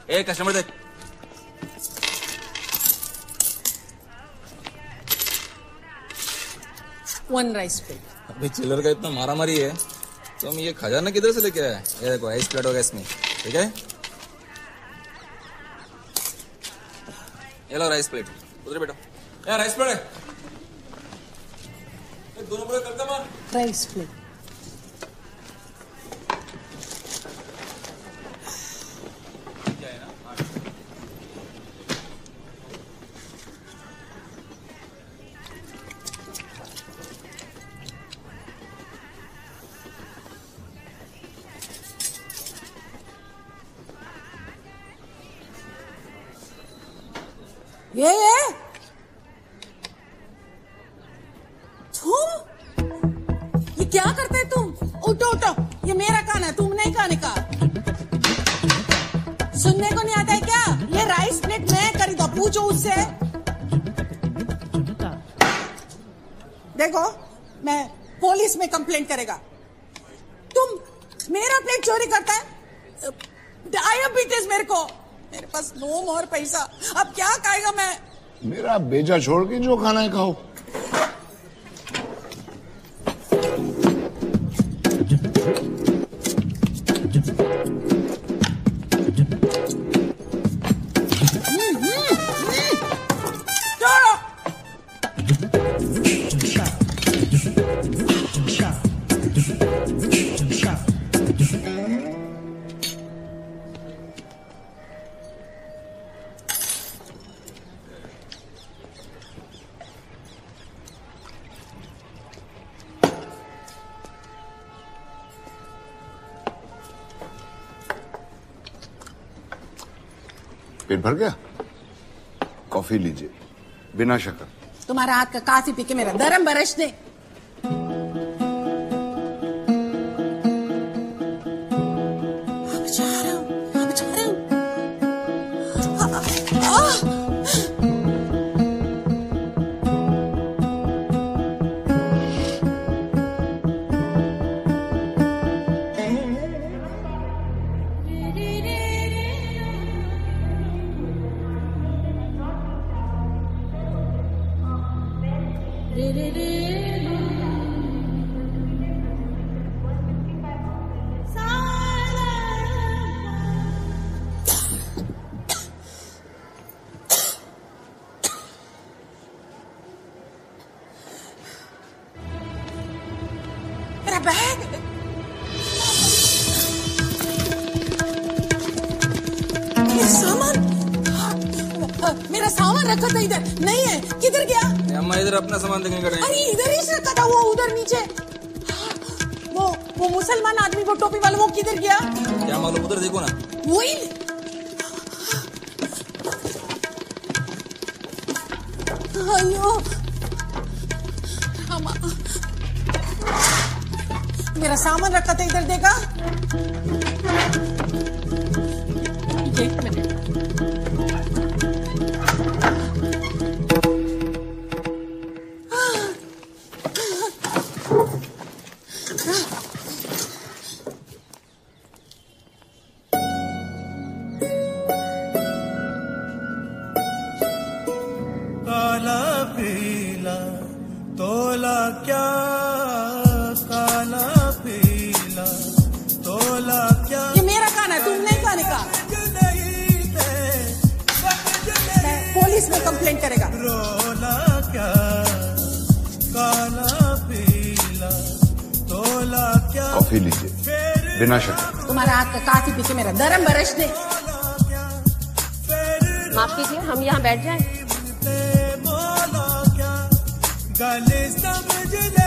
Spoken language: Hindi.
ए कस्टमर देख। One rice plate. अभी चिल्लर का इतना मारा मारी है तो हम ये खजाना किधर से लेके आए? ये देखो राइस प्लेट होगा इसमें, ठीक है? ये लो राइस प्लेट, उधर बैठो। यार राइस प्लेट है, दोनों पूरे करता मार। Rice plate. ये तुम ये क्या करते तुम? उठो उठो, ये मेरा खाना है, तुम नहीं खाने का। सुनने को नहीं आता है क्या? ये राइस प्लेट मैं खरीदा, पूछो उससे। देखो मैं पुलिस में कंप्लेंट करेगा। तुम मेरा प्लेट चोरी करता है? डायबिटीज मेरे को, मेरे पास नो मोर पैसा, अब क्या खाएगा मैं? मेरा बेजा छोड़ के जो खाना है खाओ। पेट भर गया? कॉफी लीजिए बिना शक्कर। तुम्हारा हाथ का कॉफी पी के मेरा धर्म बरस दे। मेरा बैग, मेरा सामान रखा था इधर, नहीं है, किधर गया? अम्मा इधर अपना सामान देखने का टाइम। अरे इधर ही रखा था, वो उधर नीचे। वो मुसलमान आदमी, वो टोपी वाला, वो किधर गया? क्या मालूम, उधर देखो ना। वही अयो मेरा सामान रखा था इधर, देखा? एक मिनट। काला पीला तोला क्या, काला पीला तोला क्या। ये मेरा खाना है, तुम नहीं खाने का। मैं पुलिस में कंप्लेंट करेगा। रोला क्या, काला पीला तोला क्या। कॉफी लीजिए बिना शक्कर। तुम्हारा हाथ का कॉफी पी के मेरा धर्म बरस दे। माफ कीजिए, हम यहाँ बैठ जाएं? गले समझ ले।